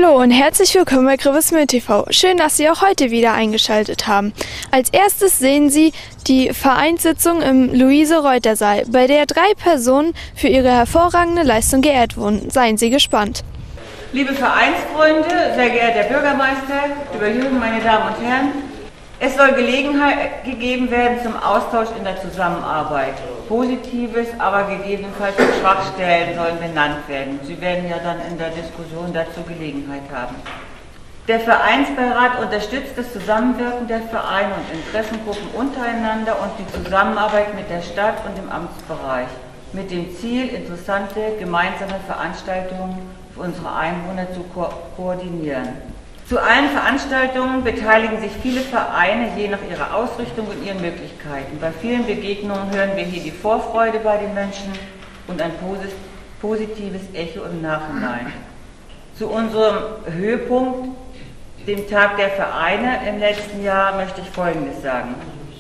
Hallo und herzlich willkommen bei Grevesmühlen TV. Schön, dass Sie auch heute wieder eingeschaltet haben. Als erstes sehen Sie die Vereinssitzung im Luise-Reuter-Saal, bei der 3 Personen für ihre hervorragende Leistung geehrt wurden. Seien Sie gespannt. Liebe Vereinsfreunde, sehr geehrter Herr Bürgermeister, lieber Jürgen, meine Damen und Herren, es soll Gelegenheit gegeben werden zum Austausch in der Zusammenarbeit. Positives, aber gegebenenfalls auch Schwachstellen sollen benannt werden. Sie werden ja dann in der Diskussion dazu Gelegenheit haben. Der Vereinsbeirat unterstützt das Zusammenwirken der Vereine und Interessengruppen untereinander und die Zusammenarbeit mit der Stadt und dem Amtsbereich mit dem Ziel, interessante gemeinsame Veranstaltungen für unsere Einwohner zu koordinieren. Zu allen Veranstaltungen beteiligen sich viele Vereine, je nach ihrer Ausrichtung und ihren Möglichkeiten. Bei vielen Begegnungen hören wir hier die Vorfreude bei den Menschen und ein positives Echo im Nachhinein. Zu unserem Höhepunkt, dem Tag der Vereine im letzten Jahr, möchte ich Folgendes sagen.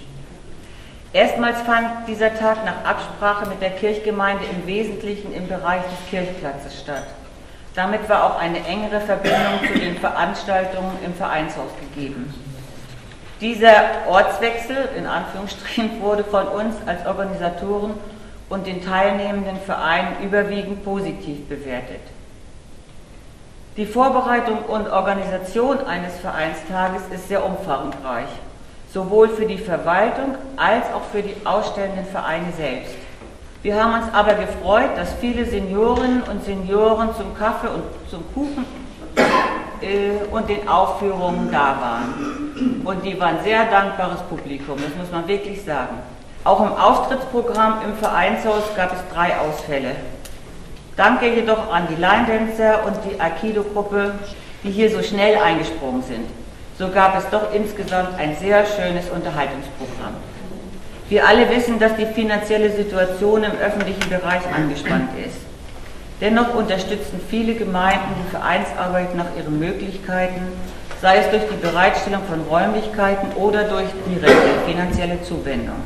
Erstmals fand dieser Tag nach Absprache mit der Kirchgemeinde im Wesentlichen im Bereich des Kirchplatzes statt. Damit war auch eine engere Verbindung zu den Veranstaltungen im Vereinshaus gegeben. Dieser Ortswechsel, in Anführungsstrichen, wurde von uns als Organisatoren und den teilnehmenden Vereinen überwiegend positiv bewertet. Die Vorbereitung und Organisation eines Vereinstages ist sehr umfangreich, sowohl für die Verwaltung als auch für die ausstellenden Vereine selbst. Wir haben uns aber gefreut, dass viele Seniorinnen und Senioren zum Kaffee und zum Kuchen und den Aufführungen da waren. Und die waren sehr dankbares Publikum, das muss man wirklich sagen. Auch im Auftrittsprogramm im Vereinshaus gab es 3 Ausfälle. Danke jedoch an die Line-Dancer und die Aikido-Gruppe, die hier so schnell eingesprungen sind. So gab es doch insgesamt ein sehr schönes Unterhaltungsprogramm. Wir alle wissen, dass die finanzielle Situation im öffentlichen Bereich angespannt ist. Dennoch unterstützen viele Gemeinden die Vereinsarbeit nach ihren Möglichkeiten, sei es durch die Bereitstellung von Räumlichkeiten oder durch direkte finanzielle Zuwendung.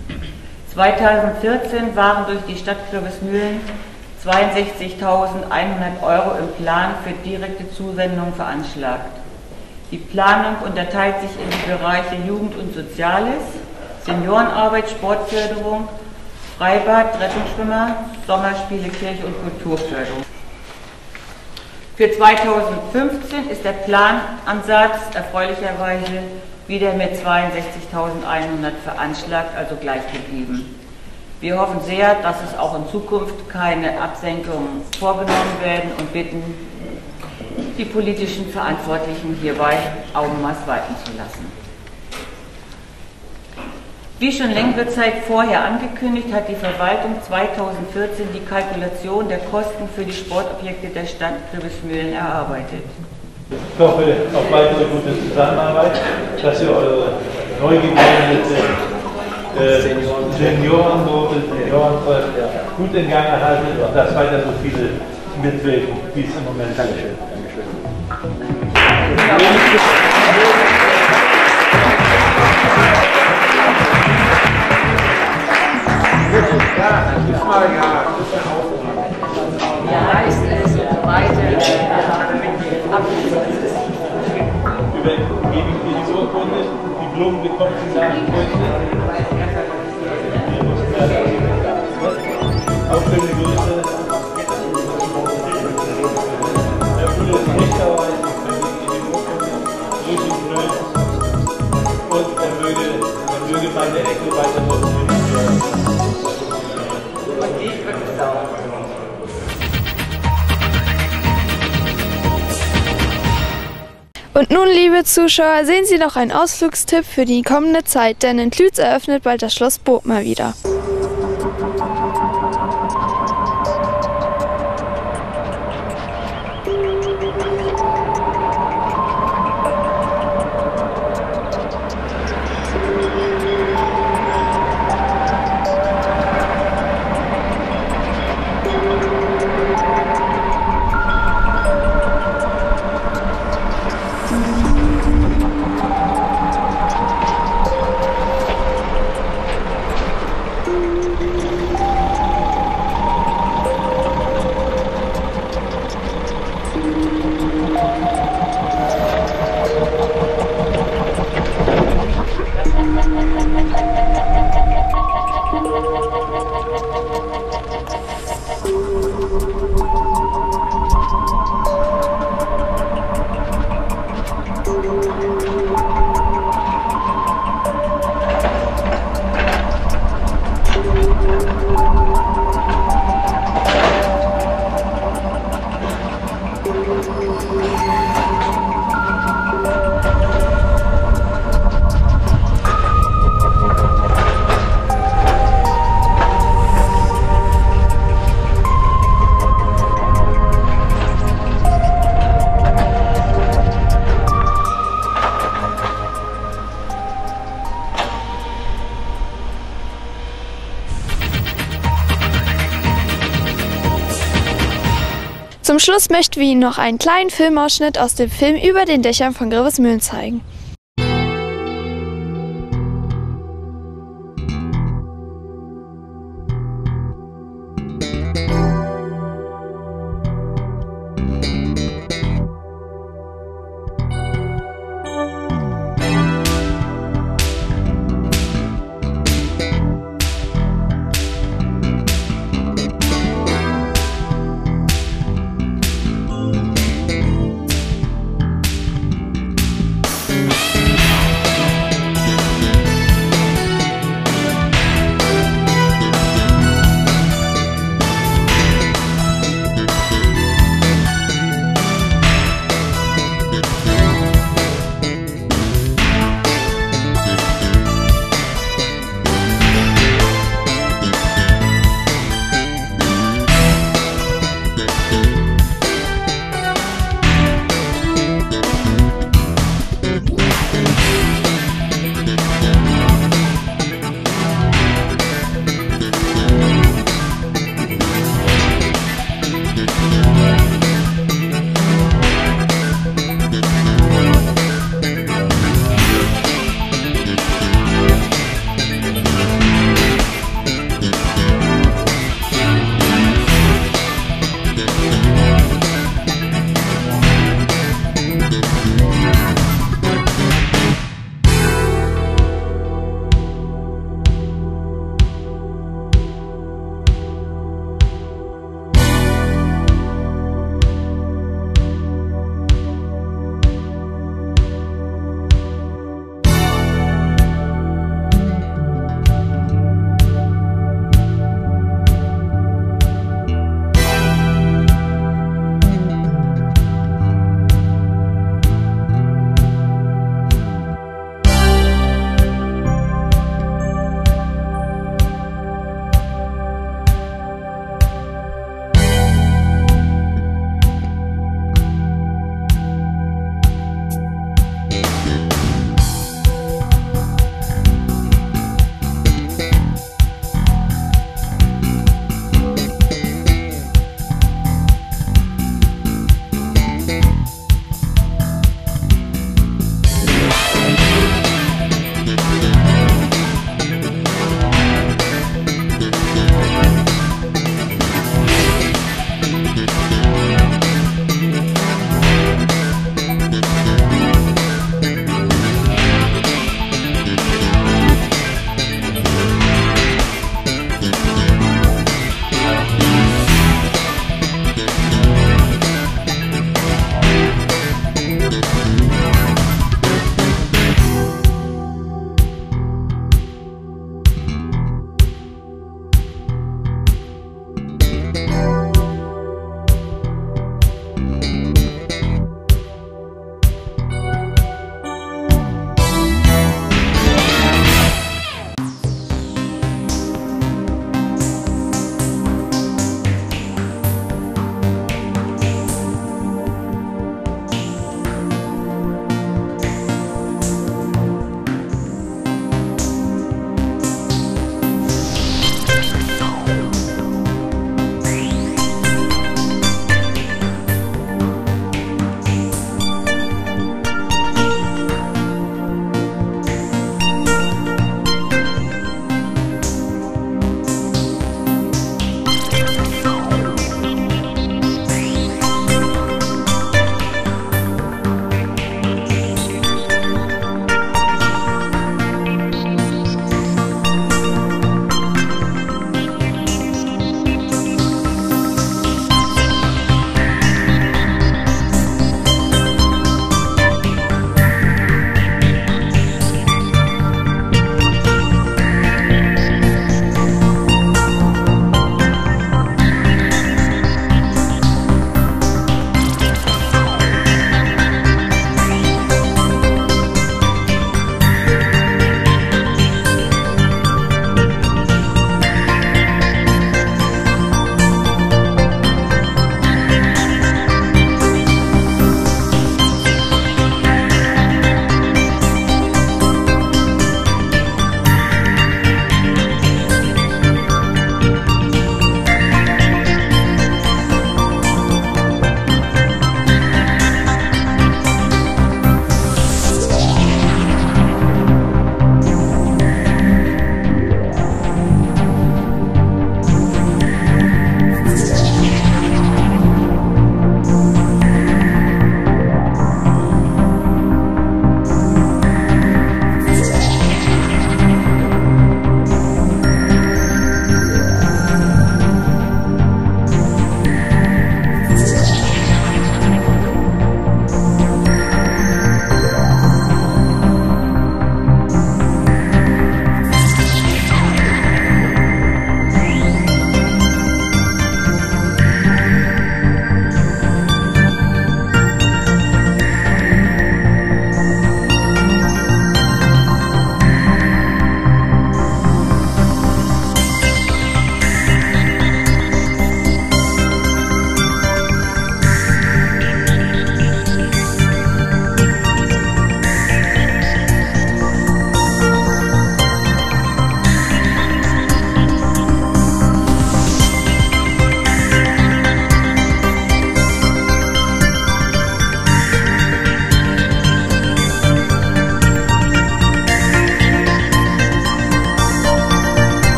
2014 waren durch die Stadt Grevesmühlen 62.100 € im Plan für direkte Zuwendungen veranschlagt. Die Planung unterteilt sich in die Bereiche Jugend und Soziales, Seniorenarbeit, Sportförderung, Freibad, Rettungsschwimmer, Sommerspiele, Kirche und Kulturförderung. Für 2015 ist der Planansatz erfreulicherweise wieder mit 62.100 veranschlagt, also gleich geblieben. Wir hoffen sehr, dass es auch in Zukunft keine Absenkungen vorgenommen werden und bitten, die politischen Verantwortlichen hierbei Augenmaß walten zu lassen. Wie schon längere Zeit vorher angekündigt, hat die Verwaltung 2014 die Kalkulation der Kosten für die Sportobjekte der Stadt Grevesmühlen erarbeitet. Ich hoffe auf weitere gute Zusammenarbeit, dass ihr eure neu gegründete Seniorengruppe gut in Gang erhaltet und dass weiter so viele mitwirken, wie es im Moment ist. Dankeschön. Ja, ist es und so weiter. Gebe ich dir die Urkunde, die Blumen bekommt sie nach auch schöne Grüße. Herr Bruder ist nicht dabei, und er möge seine Ecke weiter nutzen. Und nun, liebe Zuschauer, sehen Sie noch einen Ausflugstipp für die kommende Zeit, denn in Klütz eröffnet bald das Schloss Burgmar wieder. Zum Schluss möchten wir Ihnen noch einen kleinen Filmausschnitt aus dem Film Über den Dächern von Grevesmühlen zeigen.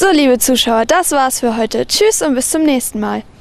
So, liebe Zuschauer, das war's für heute. Tschüss und bis zum nächsten Mal.